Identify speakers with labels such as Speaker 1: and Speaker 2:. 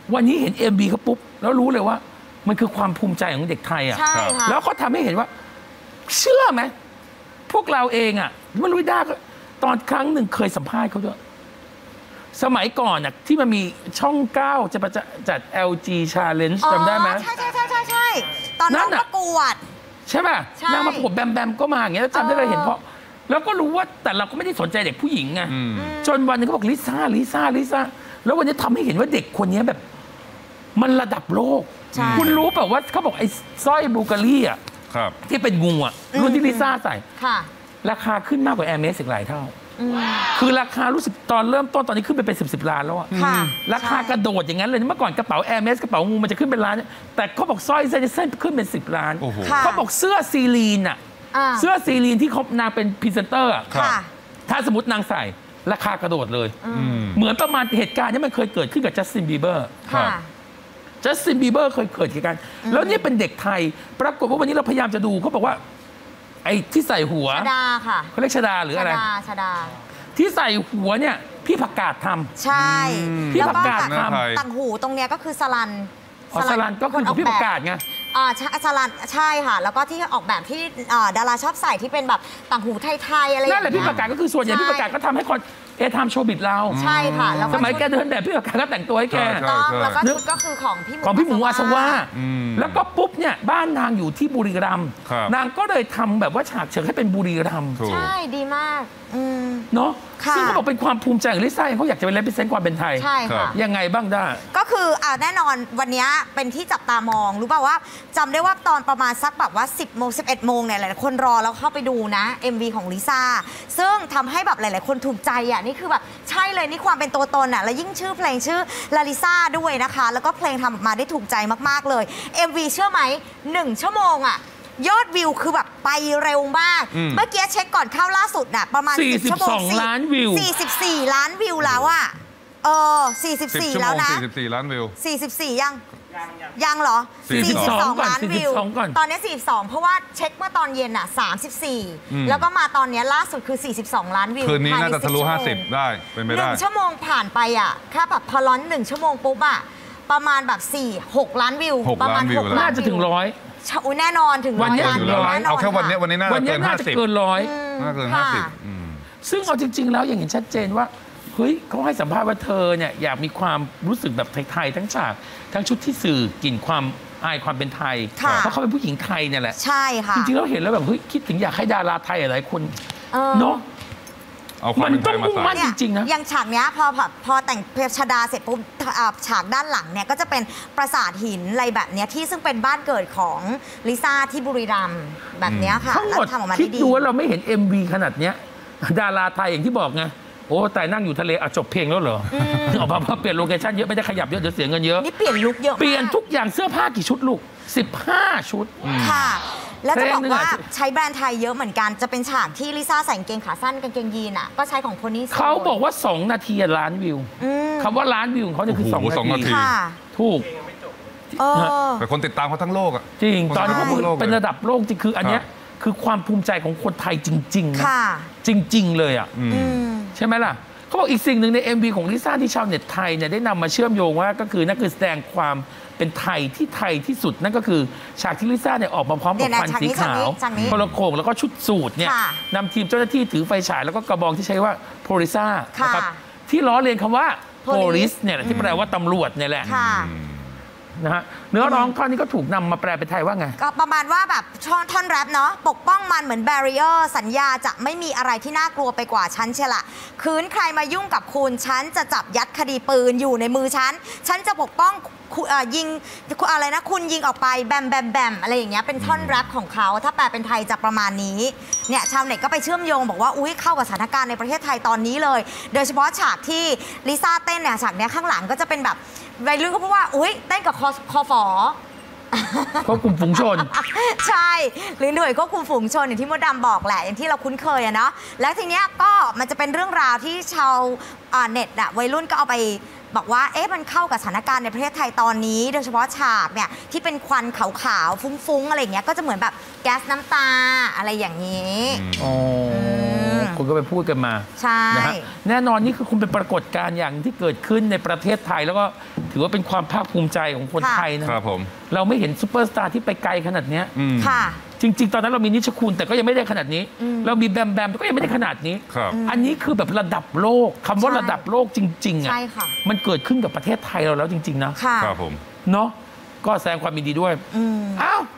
Speaker 1: วันนี้เห็น MV เขาปุ๊บแล้วรู้เลยว่ามันคือความภูมิใจของเด็กไทยอ่ะแล้วเขาทำให้เห็นว่าเชื่อไหมพวกเราเองอ่ะไม่รู้ได้ตอนครั้งหนึ่งเคยสัมภาษณ์เขาด้วยสมัยก่อนอ่ะที่มันมีช่อง9จะจัด LG Challenge จำได้ไหม
Speaker 2: ใช่ตอนนั้นประกวด
Speaker 1: ใช่ป่ะนางมาประกวดแบมก็มาอย่างเงี้ยจำได้เลยเห็นเพราะแล้วก็รู้ว่าแต่เราก็ไม่ได้สนใจเด็กผู้หญิงไงจนวันนึงเขาบอกลิซ่าแล้ววันนี้ทำให้เห็นว่าเด็กคนนี้แบบมันระดับโลกคุณรู้เปล่าว่าเขาบอกไอ้สร้อยบูการีอ่ะที่เป็นงูอ่ะรุ่นที่ลิซ่าใส่ราคาขึ้นมากกว่าแอร์เมสอีกหลายเท่าคือราคารู้สึกตอนเริ่มต้นตอนนี้ขึ้นไปเป็น10 ล้านแล้วอ่ะราคากระโดดอย่างนั้นเลยเมื่อก่อนกระเป๋าแอร์เมสกระเป๋างูมันจะขึ้นเป็นล้านแต่เขาบอกสร้อยเส้นขึ้นเป็น10 ล้านเขาบอกเสื้อซีลีนอ่ะเสื้อซีลีนที่เขานางเป็นพรีเซนเตอร์อ่ะถ้าสมมตินางใส่ราคากระโดดเลยเหมือนประมาณเหตุการณ์นี้มันเคยเกิดขึ้นกับจัสตินบีเบอร์จัสตินบีเบอร์เคยเกิดเหตุการณ์แล้วนี่เป็นเด็กไทยปรากฏว่าวันนี้เราพยายามจะดูเขาบอกว่าไอ้ที่ใส่หัว
Speaker 2: ชดาค่ะ
Speaker 1: เขาเรียกชดาหรืออะไร
Speaker 2: ชดา
Speaker 1: ที่ใส่หัวเนี่ยพี่ผักกาดทำ
Speaker 2: ใช่
Speaker 1: พี่ผักกาดท
Speaker 2: ำต่างหูตรงเนี้ยก็คือสลัน
Speaker 1: ก็คือของพี่ผักกาดไง
Speaker 2: สลันใช่ค่ะแล้วก็ที่ออกแบบที่ดาราชอบใส่ที่เป็นแบบต่างหูไทยๆอะไร
Speaker 1: นั่นแหละพี่ผักกาดก็คือส่วนใหญ่พี่ผักกาดก็ทำให้คนทำโชว์บิดเรา
Speaker 2: ใช่ค่ะ
Speaker 1: สมัยแกเดินแบบพี่ผักกาดก็แต่งตัวให้แก
Speaker 2: ต้องแล้วก็ชุดก็คือของ
Speaker 1: พี่หมูอาสวะแล้วก็ปุ๊บเนี่ยบ้านนางอยู่ที่บุรีรัมย์นางก็เลยทำแบบว่าฉากเชิงให้เป็นบุรีรัมย์
Speaker 2: ใช่ดีมาก
Speaker 1: เนาะซึ่งเขาบอกเป็นความภูมิใจของลิซ่าเขาอยากจะเป็นเลพิเซนต์ความเป็นไทย
Speaker 2: ใช่ค่ะ
Speaker 1: ยังไงบ้างได้
Speaker 2: ก็คือแน่นอนวันนี้เป็นที่จับตามองรู้ป่าวว่าจำได้ว่าตอนประมาณสักแบบว่า10 โมง 11 โมงเนี่ยหลายคนรอแล้วเข้าไปดูนะ MV ของลิซ่าซึ่งทำให้แบบหลายๆคนถูกใจอ่ะนี่คือแบบใช่เลยนี่ความเป็นตัวตนอ่ะและยิ่งชื่อเพลงชื่อลาลิซ่าด้วยนะคะแล้วก็เพลงทำออกมาได้ถูกใจมากๆเลย MV เชื่อไหม1 ชั่วโมงอ่ะยอดวิวคือแบบไปเร็วมากเมื่อกี้เช็คก่อนเข้าล่าสุดน่ะประมาณ10 ชั่วโมง
Speaker 1: ล้านวิว
Speaker 2: 44 ล้านวิวแล้วอ่ะ44แล้วนะ
Speaker 3: 44 ล้านวิว
Speaker 2: 44ยังเหรอ42 ล้านวิวตอนนี้42เพราะว่าเช็คเมื่อตอนเย็นอ่ะ34แล้วก็มาตอนนี้ล่าสุดคือ42 ล้านวิว
Speaker 3: คืนนี้น่าจะทะลุ50ได้เป็นไม่ได้
Speaker 2: 1 ชั่วโมงผ่านไปอ่ะแค่แบบพอร้อน1 ชั่วโมงปุ๊บอ่ะประมาณแบบ6 ล้านวิวประมาณ6 ล้าน
Speaker 1: น่าจะถึง100
Speaker 2: แน่นอนถึง100 ล้านวิวแน่นอน
Speaker 3: เอาแค่วันนี้น่าจะเกิน50
Speaker 1: เกิน100
Speaker 3: น่าเกิน50
Speaker 1: ซึ่งเอาจริงๆแล้วอย่างเห็นชัดเจนว่าเฮ้ยเขาให้สัมภาษณ์ว่าเธอเนี่ยอยากมีความรู้สึกแบบไทยๆทั้งฉากทั้งชุดที่สื่อกลิ่นความอายความเป็นไทยเพราะเขาเป็นผู้หญิงไทยเนี่ยแหละ
Speaker 2: ใช่ค่ะ
Speaker 1: จริงๆเราเห็นแล้วแบบเฮ้ยคิดถึงอยากให้ดาราไทยหลายคนเนาะมันต้องมุ่งมั่นจริงๆนะ
Speaker 2: อย่างฉากเนี้ยพอแต่งเพชรดาเสร็จปุ๊บฉากด้านหลังเนี่ยก็จะเป็นปราสาทหินอะไรแบบเนี้ยที่ซึ่งเป็นบ้านเกิดของลิซ่าที่บุรีรัมย์แบบเนี้ยค่ะ
Speaker 1: ทั้งหมดคิดดูว่าเราไม่เห็น MV ขนาดเนี้ยดาราไทยอย่างที่บอกไงโอ้แต่นั่งอยู่ทะเลจบเพลงแล้วเหรอออกมาเปลี่ยนโลเคชั่นเยอะไม่ได้ขยับเยอะเดี๋ยวเสียเงินเยอะ
Speaker 2: นี่เปลี่ยนลุคเยอะ
Speaker 1: เปลี่ยนทุกอย่างเสื้อผ้ากี่ชุดลูก15 ชุด
Speaker 2: ค่ะแล้วจะบอกว่าใช้แบรนด์ไทยเยอะเหมือนกันจะเป็นฉากที่ลิซ่าใส่กางเกงขาสั้นกางเกงยีนอ่ะก็ใช้ของคนนี้
Speaker 1: เขาบอกว่า2 นาทีล้านวิวคำว่าล้านวิวของเขาเนี่ยคือ2 นาทีถูก
Speaker 3: แต่คนติดตามเขาทั้งโลกอ่ะ
Speaker 1: จริงตอนนี้เขาเป็นระดับโลกจริงคืออันเนี้ยคือความภูมิใจของคนไทยจริงๆนะจริงๆเลยอ่ะใช่ไหมล่ะเขาบอกอีกสิ่งหนึ่งใน MV ของลิซ่าที่ชาวเน็ตไทยเนี่ยได้นำมาเชื่อมโยงว่าก็คือนั่นคือแสดงความเป็นไทยที่ไทยที่สุดนั่นก็คือฉากที่ลิซ่าเนี่ยออกมาพร้อมกับควันสีขาวโทรโขงแล้วก็ชุดสูทเนี่ยนำทีมเจ้าหน้าที่ถือไฟฉายแล้วก็กระบองที่ใช้ว่าโพลิซ่านะครับที่ล้อเลียนคำว่าโพลิสเนี่ยที่แปลว่าตำรวจเนี่ยแหละนะฮะเนื้อร้องท่อนนี้ก็ถูกนำมาแปลเป็นไทยว่าไง
Speaker 2: ก็ประมาณว่าแบบท่อนแรปเนาะปกป้องมันเหมือนแบรีเออร์สัญญาจะไม่มีอะไรที่น่ากลัวไปกว่าฉันเชียละคืนใครมายุ่งกับคุณฉันจะจับยัดคดีปืนอยู่ในมือฉันจะปกป้องยิงอะไรนะคุณยิงออกไปแบมอะไรอย่างเงี้ยเป็นท่อนแรปของเขาถ้าแปลเป็นไทยจะประมาณนี้เนี่ยชาวเน็ตก็ไปเชื่อมโยงบอกว่าอุ้ยเข้ากับสถานการณ์ในประเทศไทยตอนนี้เลยโดยเฉพาะฉากที่ลิซ่าเต้นเนี่ยฉากเนี้ยข้างหลังก็จะเป็นแบบวัยรุ่นก็พูดว่าอุ้ยเต้นกับคอฝอ
Speaker 1: ควบคุมฝูงชน
Speaker 2: ใช่หรือหน่วยควบคุมฝูงชนอย่างที่มดดำบอกแหละอย่างที่เราคุ้นเคยอะเนาะแล้วทีเนี้ยก็มันจะเป็นเรื่องราวที่ชาวเน็ตอะวัยรุ่นก็เอาไปบอกว่ามันเข้ากับสถานการณ์ในประเทศไทยตอนนี้โดยเฉพาะฉากเนี่ยที่เป็นควันขาวๆฟุ้งๆอะไรอย่างเงี้ยก็จะเหมือนแบบแก๊สน้ำตาอะไรอย่างนี้
Speaker 1: คุณก็ไปพูดกันมา
Speaker 2: ใช่
Speaker 1: นะฮะแน่นอนนี่คือคุณเป็นปรากฏการณ์อย่างที่เกิดขึ้นในประเทศไทยแล้วก็ถถือว่าเป็นความภาคภูมิใจของคนไทยนะครับ
Speaker 3: ผม
Speaker 1: เราไม่เห็นซูเปอร์สตาร์ที่ไปไกลขนาดเนี้ย
Speaker 2: ค่ะ
Speaker 1: จริง ๆ ตอนนั้นเรามีนิชคุณแต่ก็ยังไม่ได้ขนาดนี้ เรามีแบมแบมก็ยังไม่ได้ขนาดนี้
Speaker 3: ครับ
Speaker 1: อันนี้คือแบบระดับโลกคำว่าระดับโลกจริงๆอ่ะ
Speaker 2: ใช่ค่ะ
Speaker 1: มันเกิดขึ้นกับประเทศไทยเราแล้วจริง ๆ นะ
Speaker 2: ค่ะ
Speaker 3: ครับผม
Speaker 1: เนาะก็แสดงความยินดีด้วยอ้าว